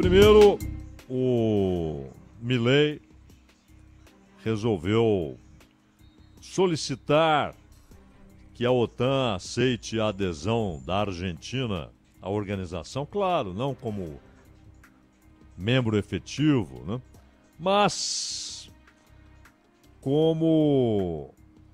Primeiro, o Milei resolveu solicitar que a OTAN aceite a adesão da Argentina à organização, claro, não como membro efetivo, né? Mas como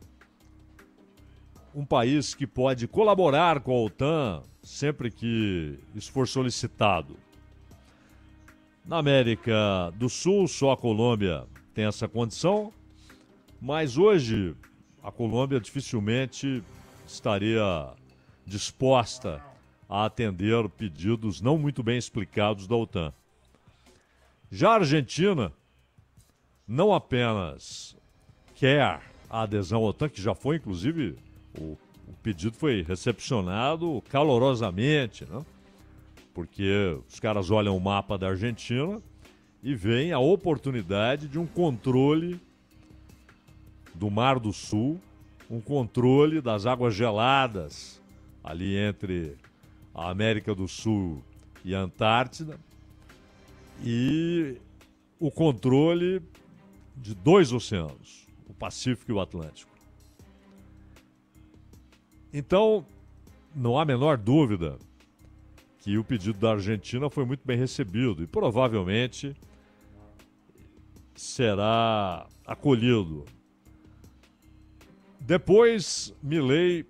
um país que pode colaborar com a OTAN sempre que isso for solicitado. Na América do Sul, só a Colômbia tem essa condição, mas hoje a Colômbia dificilmente estaria disposta a atender pedidos não muito bem explicados da OTAN. Já a Argentina não apenas quer a adesão à OTAN, que já foi, inclusive, o pedido foi recepcionado calorosamente, né? Porque os caras olham o mapa da Argentina e veem a oportunidade de um controle do Mar do Sul, um controle das águas geladas ali entre a América do Sul e a Antártida e o controle de dois oceanos, o Pacífico e o Atlântico. Então, não há a menor dúvida que o pedido da Argentina foi muito bem recebido e provavelmente será acolhido. Depois, Milei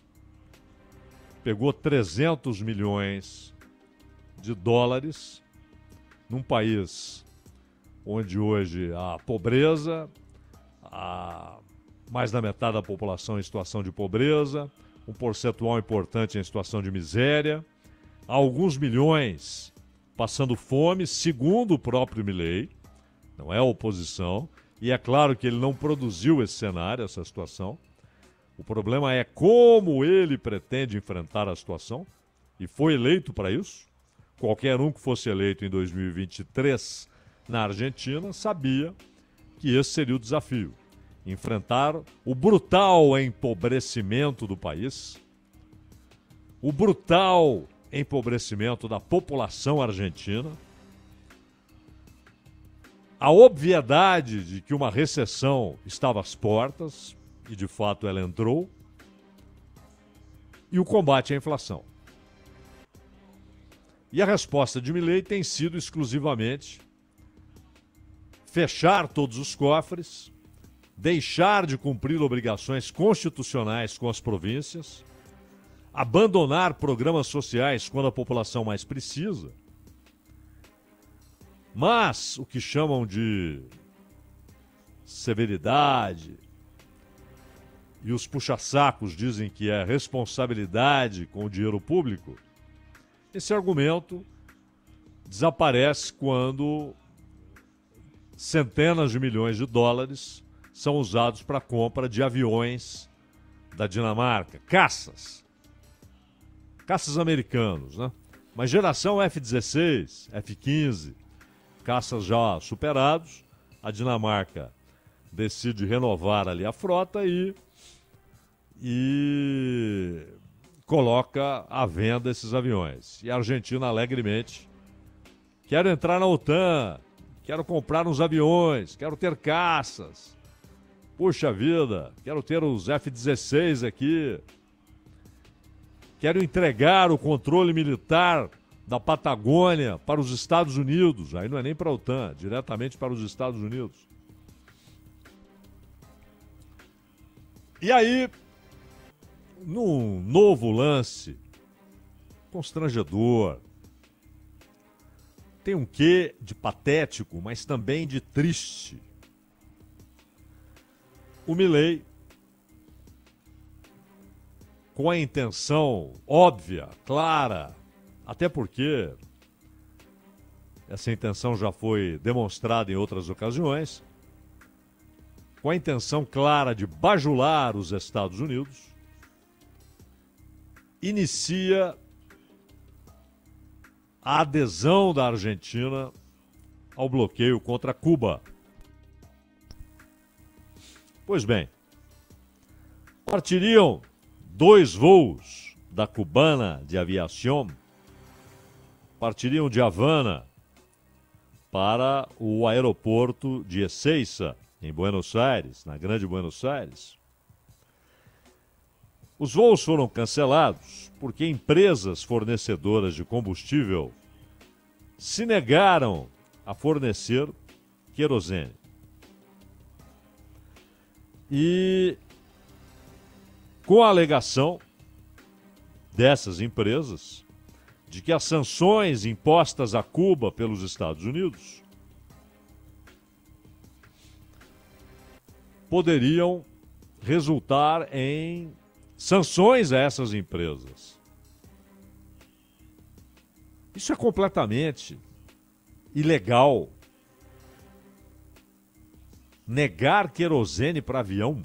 pegou 300 milhões de dólares num país onde hoje há pobreza, há mais da metade da população em situação de pobreza, um percentual importante em situação de miséria, há alguns milhões passando fome, segundo o próprio Milei, não é a oposição, e é claro que ele não produziu esse cenário, essa situação. O problema é como ele pretende enfrentar a situação, e foi eleito para isso. Qualquer um que fosse eleito em 2023 na Argentina sabia que esse seria o desafio. Enfrentar o brutal empobrecimento do país, o brutal empobrecimento da população argentina, a obviedade de que uma recessão estava às portas, e de fato ela entrou, e o combate à inflação. E a resposta de Milei tem sido exclusivamente fechar todos os cofres, deixar de cumprir obrigações constitucionais com as províncias, abandonar programas sociais quando a população mais precisa, mas o que chamam de severidade, e os puxa-sacos dizem que é responsabilidade com o dinheiro público, esse argumento desaparece quando centenas de milhões de dólares são usados para a compra de aviões da Dinamarca, caças americanos, né? Mas geração F-16, F-15, caças já superados, a Dinamarca decide renovar ali a frota e coloca à venda esses aviões. E a Argentina alegremente: quero entrar na OTAN, quero comprar uns aviões, quero ter caças. Puxa vida, quero ter os F-16 aqui. Quero entregar o controle militar da Patagônia para os Estados Unidos. Aí não é nem para a OTAN, diretamente para os Estados Unidos. E aí, num novo lance constrangedor, tem um quê de patético, mas também de triste. O Milei, com a intenção óbvia, clara, até porque essa intenção já foi demonstrada em outras ocasiões, com a intenção clara de bajular os Estados Unidos, inicia a adesão da Argentina ao bloqueio contra Cuba. Pois bem, partiriam 2 voos da Cubana de Aviación, partiriam de Havana para o aeroporto de Ezeiza, em Buenos Aires, na Grande Buenos Aires. Os voos foram cancelados porque empresas fornecedoras de combustível se negaram a fornecer querosene. E com a alegação dessas empresas de que as sanções impostas a Cuba pelos Estados Unidos poderiam resultar em sanções a essas empresas. Isso é completamente ilegal. Negar querosene para avião.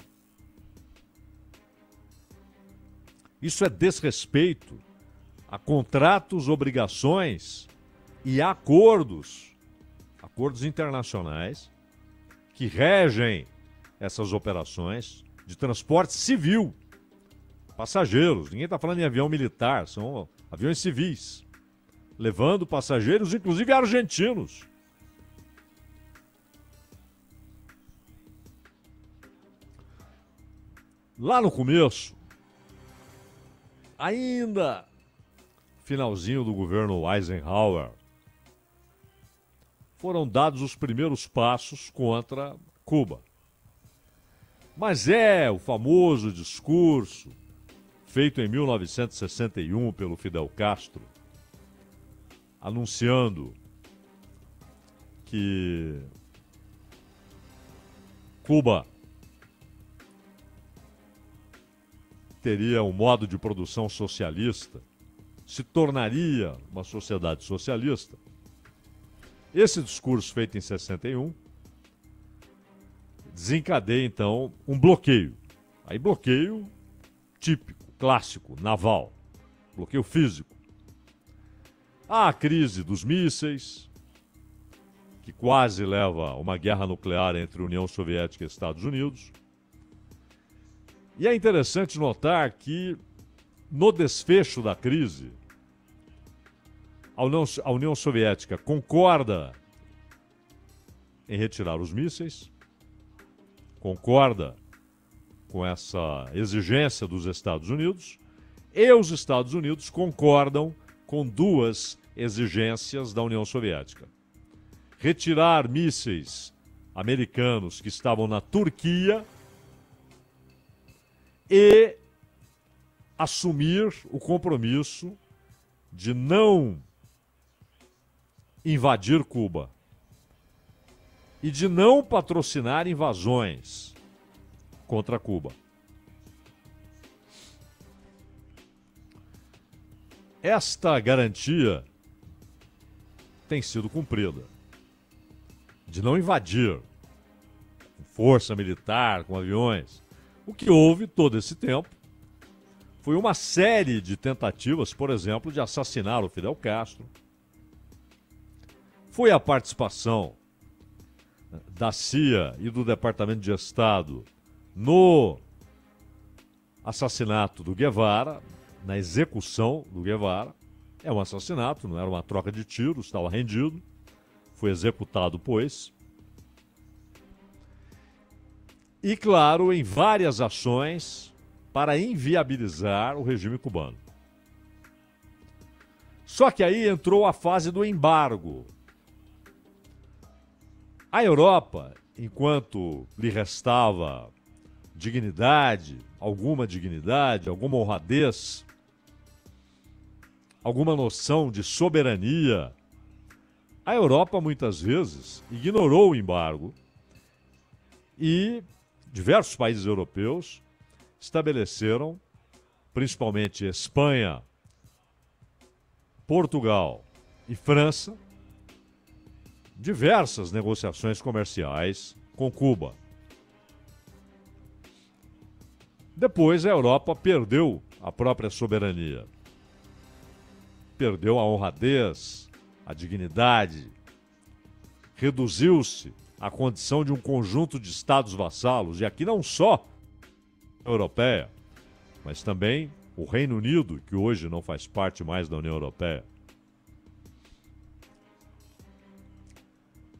Isso é desrespeito a contratos, obrigações e acordos internacionais que regem essas operações de transporte civil. Passageiros, ninguém está falando em avião militar, são aviões civis, levando passageiros, inclusive argentinos. Lá no começo, ainda finalzinho do governo Eisenhower, foram dados os primeiros passos contra Cuba. Mas é o famoso discurso feito em 1961 pelo Fidel Castro, anunciando que Cuba teria um modo de produção socialista, se tornaria uma sociedade socialista. Esse discurso feito em 61 desencadeia, então, um bloqueio. Aí bloqueio típico, clássico, naval. Bloqueio físico. Há a crise dos mísseis, que quase leva a uma guerra nuclear entre União Soviética e Estados Unidos. E é interessante notar que, no desfecho da crise, a União Soviética concorda em retirar os mísseis, concorda com essa exigência dos Estados Unidos, e os Estados Unidos concordam com duas exigências da União Soviética: retirar mísseis americanos que estavam na Turquia e assumir o compromisso de não invadir Cuba e de não patrocinar invasões contra Cuba. Esta garantia tem sido cumprida, de não invadir com força militar, com aviões. O que houve todo esse tempo foi uma série de tentativas, por exemplo, de assassinar o Fidel Castro. Foi a participação da CIA e do Departamento de Estado no assassinato do Guevara, na execução do Guevara. É um assassinato, não era uma troca de tiros, estava rendido. Foi executado, pois. E, claro, em várias ações para inviabilizar o regime cubano. Só que aí entrou a fase do embargo. A Europa, enquanto lhe restava dignidade, alguma honradez, alguma noção de soberania, a Europa muitas vezes ignorou o embargo e diversos países europeus estabeleceram, principalmente Espanha, Portugal e França, diversas negociações comerciais com Cuba. Depois a Europa perdeu a própria soberania. Perdeu a honradez, a dignidade. Reduziu-se à condição de um conjunto de estados vassalos, e aqui não só a Europeia, mas também o Reino Unido, que hoje não faz parte mais da União Europeia.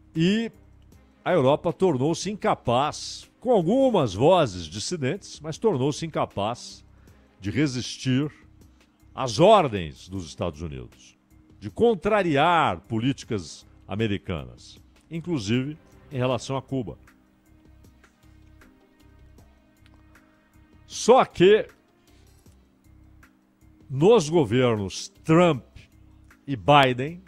E a Europa tornou-se incapaz, com algumas vozes dissidentes, mas tornou-se incapaz de resistir às ordens dos Estados Unidos, de contrariar políticas americanas, inclusive em relação a Cuba. Só que nos governos Trump e Biden,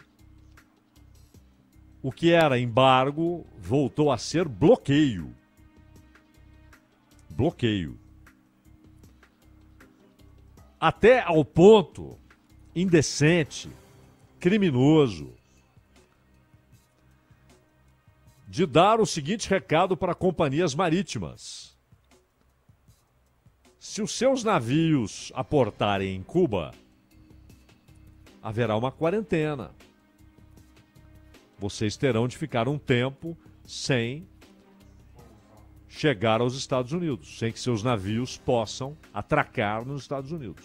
o que era embargo voltou a ser bloqueio. Bloqueio. Até ao ponto indecente, criminoso, de dar o seguinte recado para companhias marítimas: se os seus navios aportarem em Cuba, haverá uma quarentena. Vocês terão de ficar um tempo sem chegar aos Estados Unidos, sem que seus navios possam atracar nos Estados Unidos.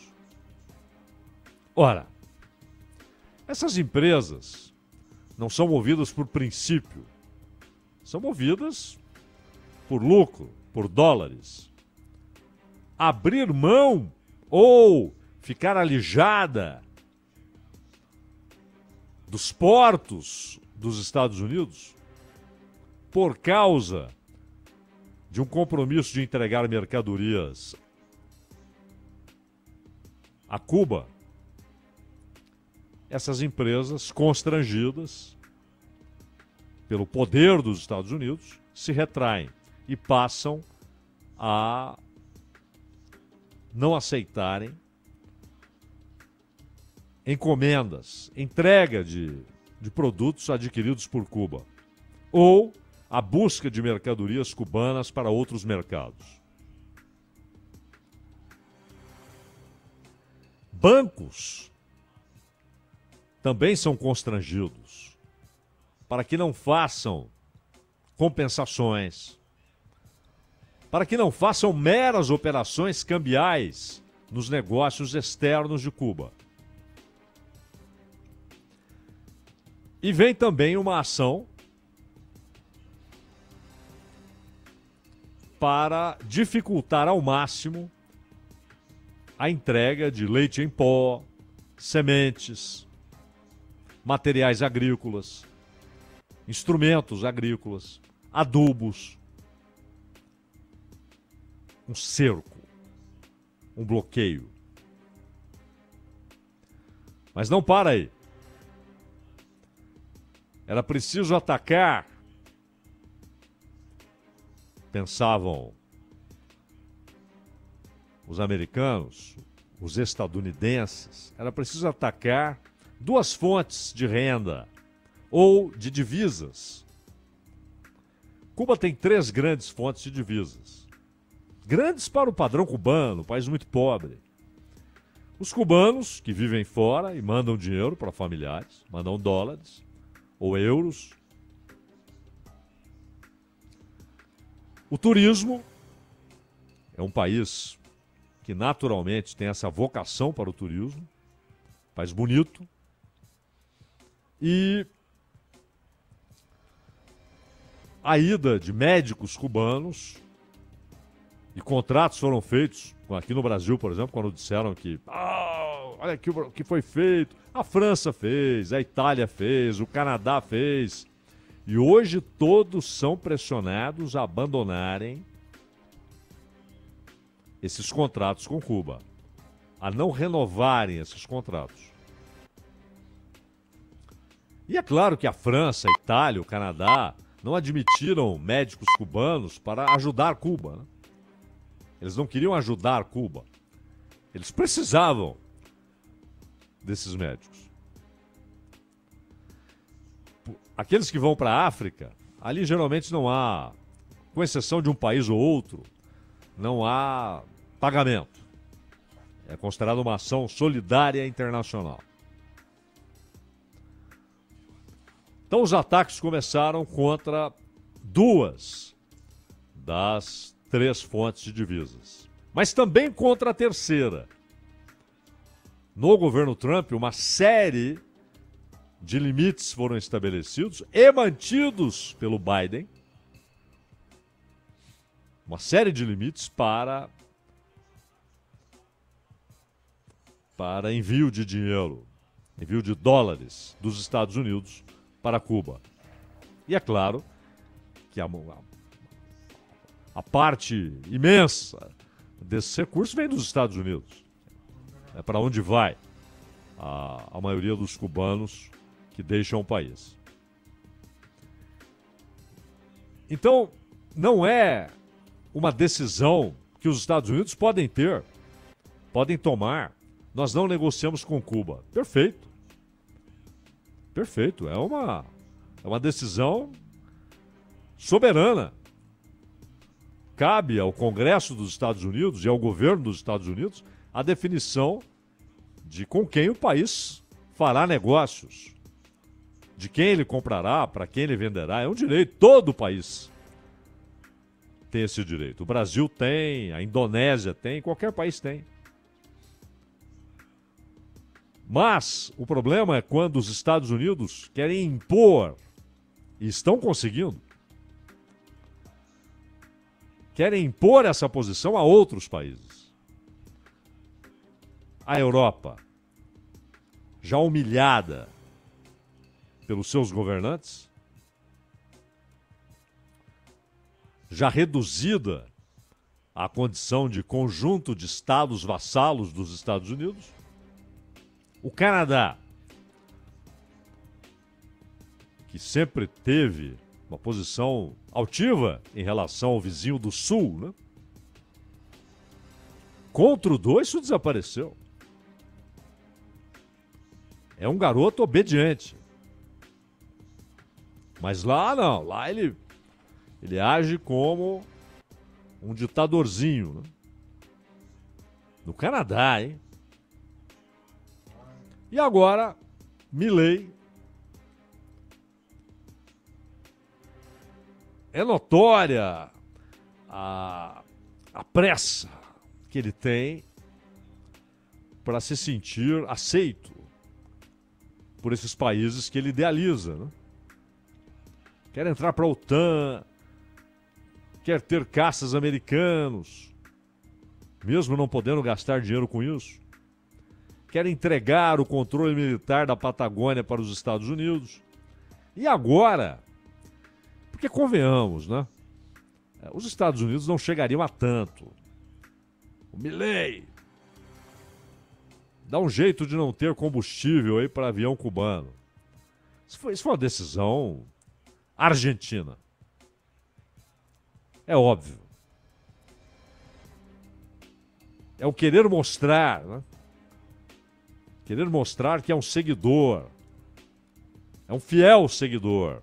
Ora, essas empresas não são movidas por princípio, são movidas por lucro, por dólares. Abrir mão ou ficar alijada dos portos dos Estados Unidos por causa de um compromisso de entregar mercadorias a Cuba, essas empresas constrangidas pelo poder dos Estados Unidos se retraem e passam a não aceitarem encomendas, entrega de produtos adquiridos por Cuba, ou a busca de mercadorias cubanas para outros mercados. Bancos também são constrangidos para que não façam compensações, para que não façam meras operações cambiais nos negócios externos de Cuba. E vem também uma ação para dificultar ao máximo a entrega de leite em pó, sementes, materiais agrícolas, instrumentos agrícolas, adubos. Um cerco, um bloqueio. Mas não para aí. Era preciso atacar, pensavam os americanos, os estadunidenses, era preciso atacar duas fontes de renda ou de divisas. Cuba tem 3 grandes fontes de divisas. Grandes para o padrão cubano, um país muito pobre. Os cubanos, que vivem fora e mandam dinheiro para familiares, mandam dólares ou euros. O turismo é um país que naturalmente tem essa vocação para o turismo, país bonito. E a ida de médicos cubanos, e contratos foram feitos, aqui no Brasil, por exemplo, quando disseram que olha aqui o que foi feito. A França fez, a Itália fez, o Canadá fez. E hoje todos são pressionados a abandonarem esses contratos com Cuba, a não renovarem esses contratos. E é claro que a França, a Itália, o Canadá não admitiram médicos cubanos para ajudar Cuba, né? Eles não queriam ajudar Cuba. Eles precisavam desses médicos. Aqueles que vão para a África, ali geralmente não há, com exceção de um país ou outro, não há pagamento. É considerado uma ação solidária internacional. Então os ataques começaram contra 2 das 3 fontes de divisas, mas também contra a terceira. No governo Trump, uma série de limites foram estabelecidos e mantidos pelo Biden. Uma série de limites para envio de dinheiro, envio de dólares dos Estados Unidos para Cuba. E é claro que a parte imensa desses recursos vem dos Estados Unidos. É para onde vai a maioria dos cubanos que deixam o país. Então, não é uma decisão que os Estados Unidos podem tomar. Nós não negociamos com Cuba. Perfeito. Perfeito. É uma decisão soberana. Cabe ao Congresso dos Estados Unidos e ao governo dos Estados Unidos a definição de com quem o país fará negócios, de quem ele comprará, para quem ele venderá. É um direito, todo o país tem esse direito. O Brasil tem, a Indonésia tem, qualquer país tem. Mas o problema é quando os Estados Unidos querem impor, e estão conseguindo, querem impor essa posição a outros países. A Europa, já humilhada pelos seus governantes, já reduzida à condição de conjunto de estados vassalos dos Estados Unidos. O Canadá, que sempre teve uma posição altiva em relação ao vizinho do Sul, né? Com o Trudeau, isso desapareceu. É um garoto obediente. Mas lá não, lá ele age como um ditadorzinho, né? No Canadá, hein? E agora, Milei. É notória a pressa que ele tem para se sentir aceito por esses países que ele idealiza, né? Quer entrar para a OTAN, quer ter caças americanos, mesmo não podendo gastar dinheiro com isso. Quer entregar o controle militar da Patagônia para os Estados Unidos. E agora, porque convenhamos, né? Os Estados Unidos não chegariam a tanto. O Milei dá um jeito de não ter combustível aí para avião cubano. Isso foi uma decisão argentina. É óbvio. É o querer mostrar, né? Querer mostrar que é um seguidor. É um fiel seguidor.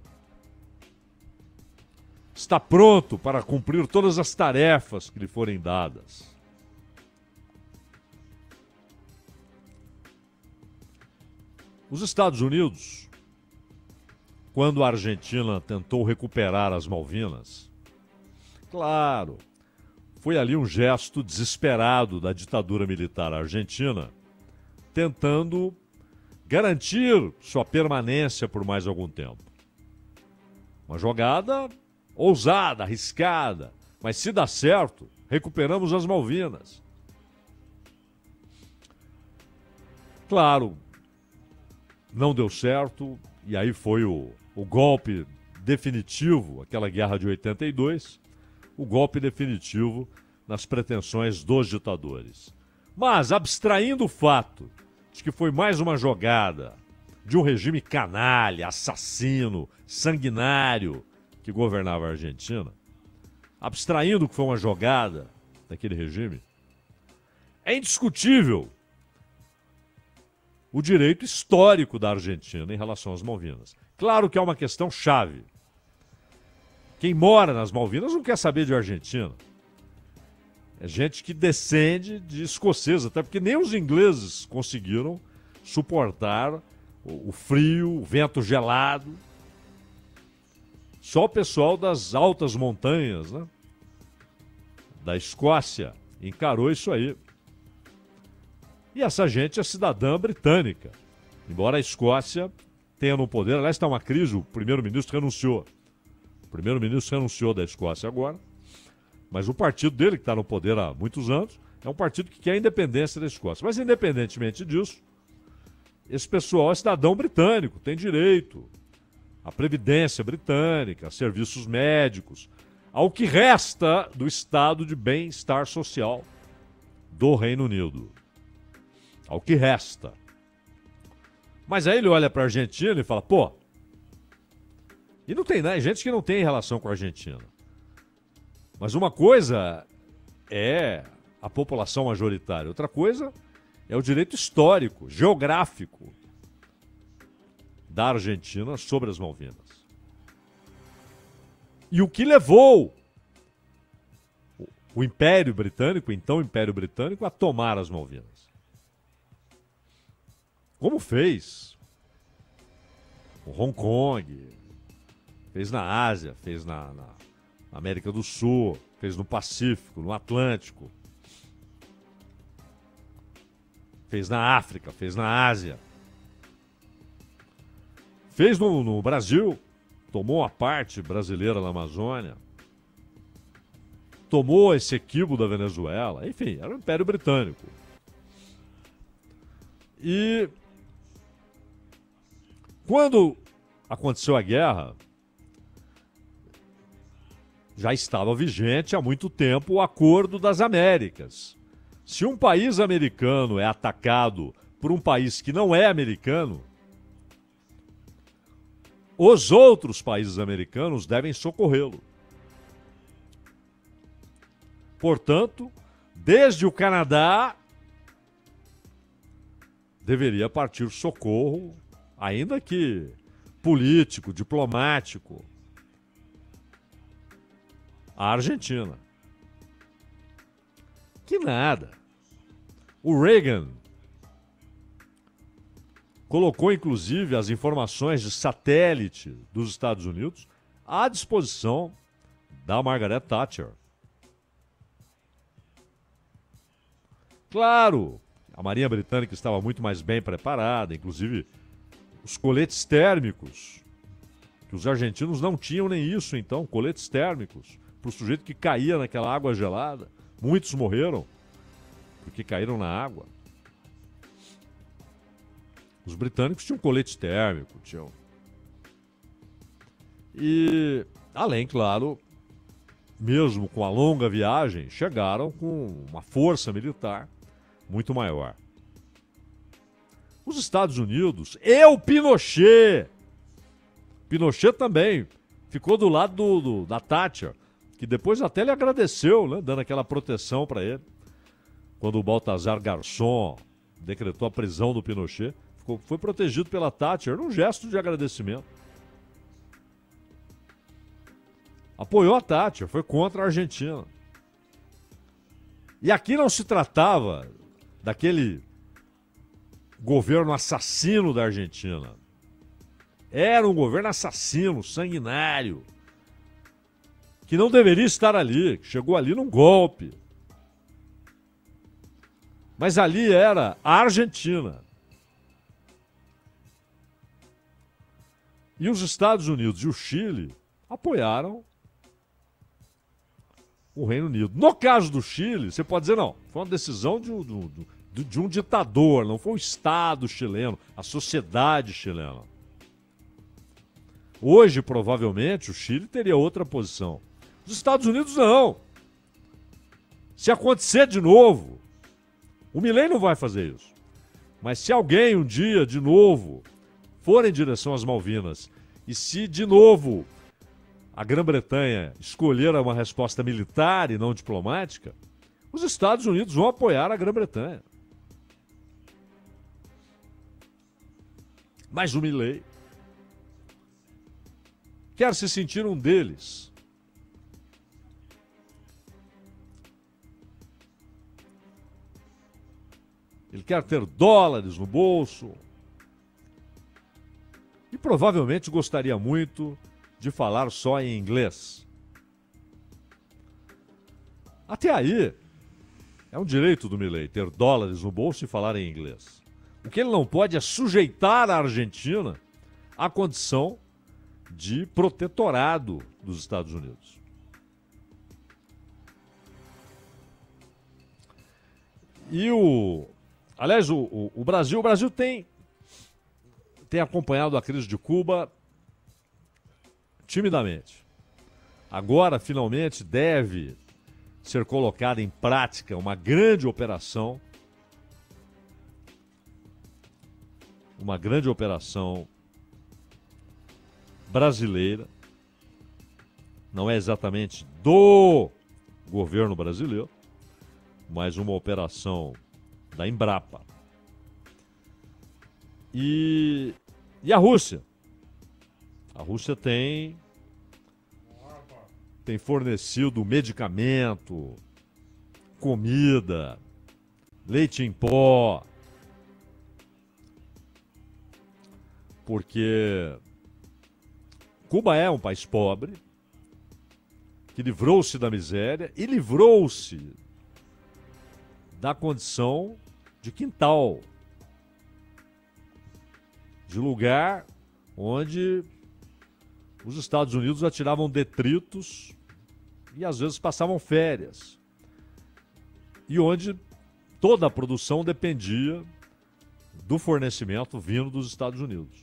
Está pronto para cumprir todas as tarefas que lhe forem dadas. Os Estados Unidos, quando a Argentina tentou recuperar as Malvinas, claro, foi ali um gesto desesperado da ditadura militar argentina, tentando garantir sua permanência por mais algum tempo. Uma jogada ousada, arriscada, mas se dá certo, recuperamos as Malvinas. Claro, não deu certo, e aí foi o golpe definitivo, aquela guerra de 82, o golpe definitivo nas pretensões dos ditadores. Mas, abstraindo o fato de que foi mais uma jogada de um regime canalha, assassino, sanguinário que governava a Argentina, abstraindo que foi uma jogada daquele regime, é indiscutível o direito histórico da Argentina em relação às Malvinas. Claro que é uma questão chave. Quem mora nas Malvinas não quer saber de Argentina. É gente que descende de escoceses, até porque nem os ingleses conseguiram suportar o frio, o vento gelado. Só o pessoal das altas montanhas, né, da Escócia encarou isso aí. E essa gente é cidadã britânica, embora a Escócia tenha no poder. Aliás, está uma crise, o primeiro-ministro renunciou. O primeiro-ministro renunciou da Escócia agora, mas o partido dele, que está no poder há muitos anos, é um partido que quer a independência da Escócia. Mas, independentemente disso, esse pessoal é cidadão britânico, tem direito à previdência britânica, a serviços médicos, ao que resta do estado de bem-estar social do Reino Unido. Ao que resta. Mas aí ele olha para a Argentina e fala, pô, e não tem, né? Gente que não tem relação com a Argentina. Mas uma coisa é a população majoritária, outra coisa é o direito histórico, geográfico da Argentina sobre as Malvinas. E o que levou o Império Britânico, então Império Britânico, a tomar as Malvinas. Como fez o Hong Kong, fez na Ásia, fez na América do Sul, fez no Pacífico, no Atlântico, fez na África, fez na Ásia, fez no Brasil, tomou a parte brasileira na Amazônia, tomou esse equívoco da Venezuela, enfim, era o Império Britânico. E quando aconteceu a guerra, já estava vigente há muito tempo o Acordo das Américas. Se um país americano é atacado por um país que não é americano, os outros países americanos devem socorrê-lo. Portanto, desde o Canadá, deveria partir socorro, ainda que político, diplomático, à Argentina. Que nada. O Reagan colocou, inclusive, as informações de satélite dos Estados Unidos à disposição da Margaret Thatcher. Claro, a Marinha Britânica estava muito mais bem preparada, inclusive os coletes térmicos, que os argentinos não tinham nem isso, então, coletes térmicos, para o sujeito que caía naquela água gelada. Muitos morreram porque caíram na água. Os britânicos tinham colete térmico, tinham. E, além, claro, mesmo com a longa viagem, chegaram com uma força militar muito maior. Os Estados Unidos e o Pinochet também ficou do lado da Thatcher, que depois até lhe agradeceu, né, dando aquela proteção para ele. Quando o Baltazar Garçon decretou a prisão do Pinochet, foi protegido pela Thatcher num gesto de agradecimento. Apoiou a Thatcher, foi contra a Argentina. E aqui não se tratava daquele governo assassino da Argentina. Era um governo assassino, sanguinário, que não deveria estar ali, que chegou ali num golpe. Mas ali era a Argentina. E os Estados Unidos e o Chile apoiaram o Reino Unido. No caso do Chile, você pode dizer, não, foi uma decisão de um ditador, não foi o Estado chileno, a sociedade chilena. Hoje, provavelmente, o Chile teria outra posição. Os Estados Unidos, não. Se acontecer de novo, o Milei não vai fazer isso. Mas se alguém um dia, de novo, for em direção às Malvinas, e se, de novo, a Grã-Bretanha escolher uma resposta militar e não diplomática, os Estados Unidos vão apoiar a Grã-Bretanha. Mas o Milei quer se sentir um deles. Ele quer ter dólares no bolso. E provavelmente gostaria muito de falar só em inglês. Até aí, é um direito do Milei ter dólares no bolso e falar em inglês. O que ele não pode é sujeitar a Argentina a condição de protetorado dos Estados Unidos. E o Brasil tem acompanhado a crise de Cuba timidamente. Agora, finalmente, deve ser colocada em prática uma grande operação brasileira. Não é exatamente do governo brasileiro, mas uma operação da Embrapa. E a Rússia? A Rússia tem fornecido medicamento, comida, leite em pó, porque Cuba é um país pobre, que livrou-se da miséria e livrou-se da condição de quintal, de lugar onde os Estados Unidos atiravam detritos e às vezes passavam férias, e onde toda a produção dependia do fornecimento vindo dos Estados Unidos.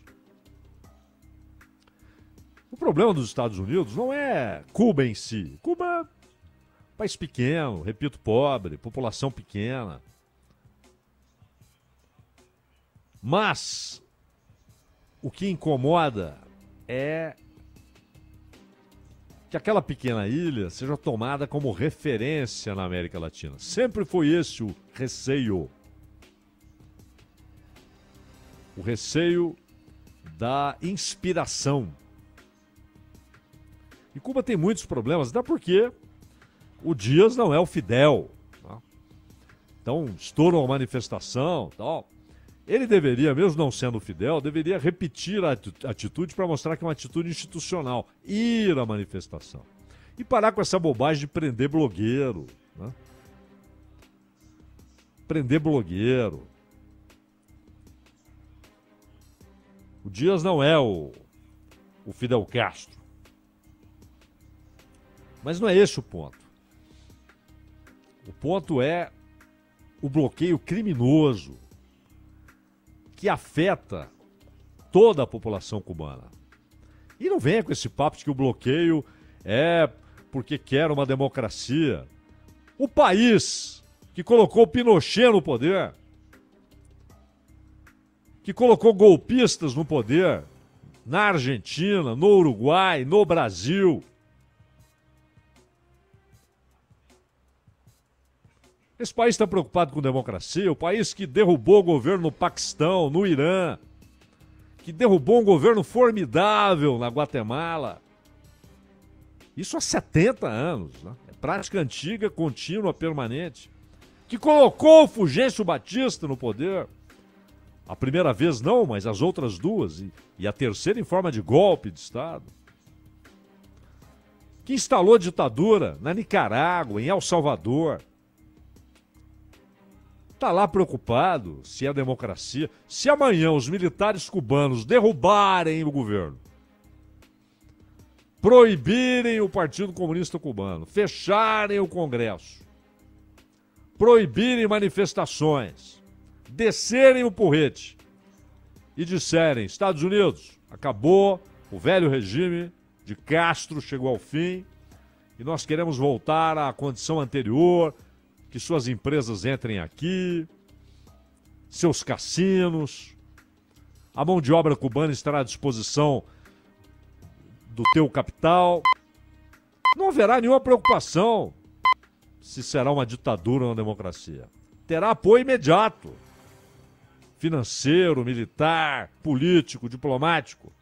O problema dos Estados Unidos não é Cuba em si. Cuba é um país pequeno, repito, pobre, população pequena. Mas o que incomoda é que aquela pequena ilha seja tomada como referência na América Latina. Sempre foi esse o receio. O receio da inspiração. E Cuba tem muitos problemas, até porque o Dias não é o Fidel. Tá? Então, estoura uma manifestação, tal. Ele deveria, mesmo não sendo o Fidel, deveria repetir a atitude para mostrar que é uma atitude institucional. Ir à manifestação. E parar com essa bobagem de prender blogueiro. Né? Prender blogueiro. O Dias não é o Fidel Castro. Mas não é esse o ponto. O ponto é o bloqueio criminoso que afeta toda a população cubana. E não venha com esse papo de que o bloqueio é porque quer uma democracia. O país que colocou Pinochet no poder, que colocou golpistas no poder, na Argentina, no Uruguai, no Brasil. Esse país está preocupado com democracia, o país que derrubou o governo no Paquistão, no Irã, que derrubou um governo formidável na Guatemala. Isso há 70 anos, né? É prática antiga, contínua, permanente. Que colocou o Fulgêncio Batista no poder. A primeira vez não, mas as outras duas. E a terceira em forma de golpe de Estado. Que instalou ditadura na Nicarágua, em El Salvador. Está lá preocupado se é democracia. Se amanhã os militares cubanos derrubarem o governo, proibirem o Partido Comunista Cubano, fecharem o Congresso, proibirem manifestações, descerem o porrete e disserem: Estados Unidos, acabou, o velho regime de Castro chegou ao fim e nós queremos voltar à condição anterior, que suas empresas entrem aqui, seus cassinos, a mão de obra cubana estará à disposição do teu capital. Não haverá nenhuma preocupação se será uma ditadura ou uma democracia. Terá apoio imediato, financeiro, militar, político, diplomático.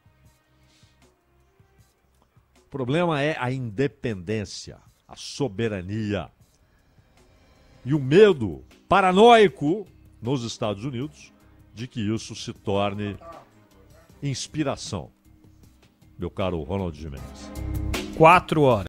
O problema é a independência, a soberania. E o medo paranoico nos Estados Unidos de que isso se torne inspiração. Meu caro Ronald Gimenez. 4 horas.